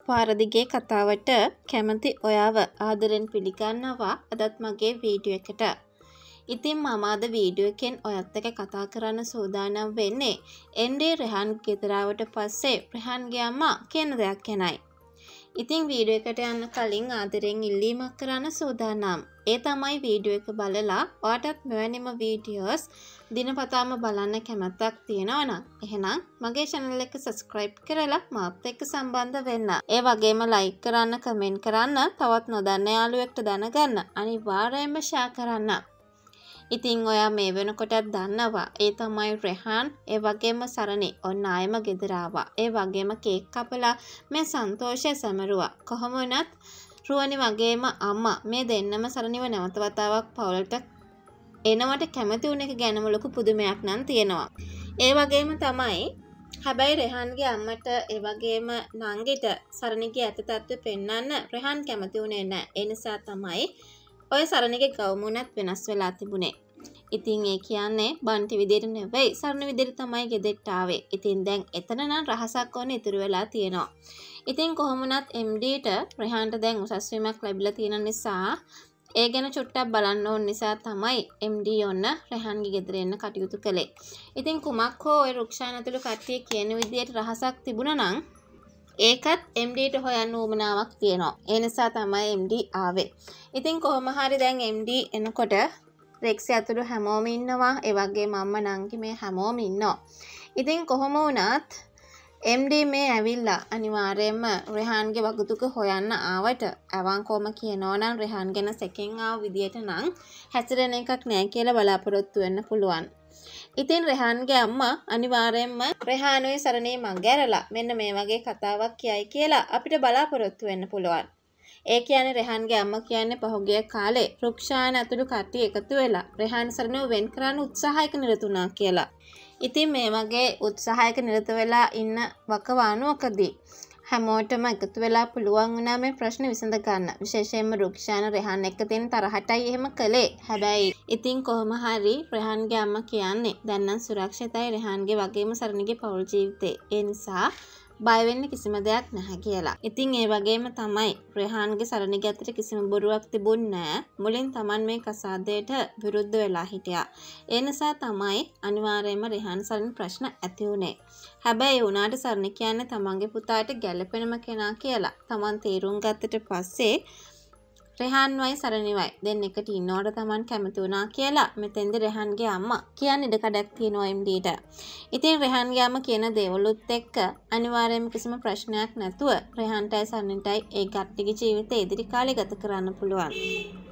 පාරදිගේ කතාවට කැමති ඔයාව ආදරෙන් පිළිගන්නවා අදත් මගේ වීඩියෝ එකට. ඉතින් මම අද වීඩියෝ එකෙන් ඔයත් එක්ක කතා කරන්න සූදානම් වෙන්නේ එන්ඩී රෙහාන් ගෙදරාවට පස්සේ රෙහාන්ගේ අම්මා කියන දෙයක් ගැනයි. ඉතින් වීඩියෝ එකට යන්න කලින් ආදරෙන් ඉල්ලීමක් කරන්න සූදානම්. ඒ තමයි වීඩියෝ එක බලලා ඔයාටත් මෙවැනිම වීඩියෝස් දිනපතාම බලන්න කැමැත්තක් තියෙනවා නම් එහෙනම් මගේ channel එක subscribe කරලා මාත් එක්ක සම්බන්ධ වෙන්න. ඒ වගේම like කරන්න, comment කරන්න, තවත් නොදන්න යාළුවෙක්ට දැනගන්න අනිවාර්යයෙන්ම share කරන්න. ඉතින් ඔයා මේ වෙනකොටත් දන්නවා ඒ තමයි රෙහාන් ඒ වගේම සරණි ඔන්න ආයෙම ගෙදර ආවා. ඒ වගේම කේක් කපලා මේ සන්තෝෂය සැමරුවා. කොහොම වුණත් රුවනි වගේම අම්මා මේ දෙන්නම සරණිව නැවත වතාවක් පවුලට එනවට කැමති වුණ එක ගැනම ලොකු පුදුමයක් නම් තියෙනවා. ඒ වගේම තමයි හැබැයි රෙහාන්ගේ අම්මට ඒ වගේම නංගිට සරණිගේ ඇත්ත තත්ත්වය පෙන්වන්න රෙහාන් කැමති වුණේ නැහැ. ඒ නිසා තමයි ඔය සරණිගේ ගවුමුණත් වෙනස් වෙලා තිබුණේ. ඉතින් ඒ කියන්නේ බන්ටි විදියට නෙවෙයි සරණ විදියට තමයි ගෙදෙට්ට ආවේ. ඉතින් දැන් එතන නම් රහසක් ඕනේ ඉතුරු වෙලා තියෙනවා. ඉතින් කොහොම වුණත් MDට රෙහාන්ට දැන් උසස් වීමක් ලැබිලා තියෙන නිසා ඒ ගැන චුට්ටක් බලන්න ඕන නිසා තමයි MD ඔන්න රෙහාන්ගේ ගෙදර එන්න කටයුතු කළේ. ඉතින් කුමක් හෝ ඔය රුක්ෂාන් ඇතුළු කට්ටිය කියන විදියට රහසක් තිබුණා නම් ඒකත් MDට හොයන්න උවමනාවක් තියෙනවා. ඒ නිසා තමයි MD ආවේ. ඉතින් කොහොම හරි දැන් MD එනකොට රෙක්සි ඇතුළු හැමෝම ඉන්නවා. ඒ වගේම අම්මා නංගි මේ හැමෝම ඉන්නවා. ඉතින් කොහොම වුණත් MD මේ ඇවිල්ලා අනිවාර්යයෙන්ම රෙහාන්ගේ වගතුක හොයන්න ආවට අවංකවම කියනවා නම් රෙහාන් ගැන සැකෙන් ආව විදියට නම් හැසිරෙන එකක් නෑ කියලා බලාපොරොත්තු වෙන්න පුළුවන්. ඉතින් රෙහාන්ගේ අම්මා අනිවාර්යයෙන්ම රෙහානුයි සරණේ මගහැරලා මෙන්න මේ වගේ කතාවක් කියයි කියලා අපිට බලාපොරොත්තු වෙන්න පුළුවන්. ඒ කියන්නේ රෙහාන්ගේ අම්මා කියන්නේ පහුගිය කාලේ රුක්ෂාන් ඇතුළු කට්ටිය එකතු වෙලා රෙහාන් සරණව වෙන් කරන්න උත්සාහයක නිරතුණා කියලා. ඉතින් මේ වගේ උත්සාහයක නිරත වෙලා ඉන්න වකවානුවකදී හැමෝටම එකතු වෙලා පුළුවන් වුණා මේ ප්‍රශ්න විසඳ ගන්න. විශේෂයෙන්ම රුක්ෂාන රෙහාන් එක්ක තියෙන තරහටයි එහෙම කළේ. හැබැයි ඉතින් කොහොම හරි රෙහාන්ගේ අම්මා කියන්නේ දැන් නම් සුරක්ෂිතයි රෙහාන්ගේ වගේම සරණිගේ පෞල් ජීවිතේ. ඒ නිසා බය වෙන්න කිසිම දෙයක් නැහැ කියලා. ඉතින් ඒ වගේම තමයි රෙහාන්ගේ සරණිගේ අතර කිසිම බොරුවක් තිබුණේ නැහැ. මුලින් Taman මේ කසාදයට විරුද්ධ වෙලා හිටියා. ඒ නිසා තමයි අනිවාර්යයෙන්ම රෙහාන් සරණ ප්‍රශ්න ඇති වුණේ. හැබැයි ඒ වුණාට සරණ කියන්නේ තමන්ගේ පුතාට ගැළපෙනම කෙනා කියලා. Taman තීරුම් ගත්තට පස්සේ රෙහාන්වයි සරණිවයි දෙන්නෙක්ට ඉන්නවට Taman කැමති වුණා කියලා මෙතෙන්ද රෙහාන්ගේ අම්මා කියන්නේ ඉඩකඩක් තියෙනවා MDට. ඉතින් රෙහාන්ගේ අම්මා කියන දේවලුත් එක්ක අනිවාර්යයෙන්ම කිසිම ප්‍රශ්නයක් නැතුව රෙහාන්ටයි සරණිටයි ඒ කට්ටියගේ ජීවිතේ ඉදිරි කාලේ ගත කරන්න පුළුවන්.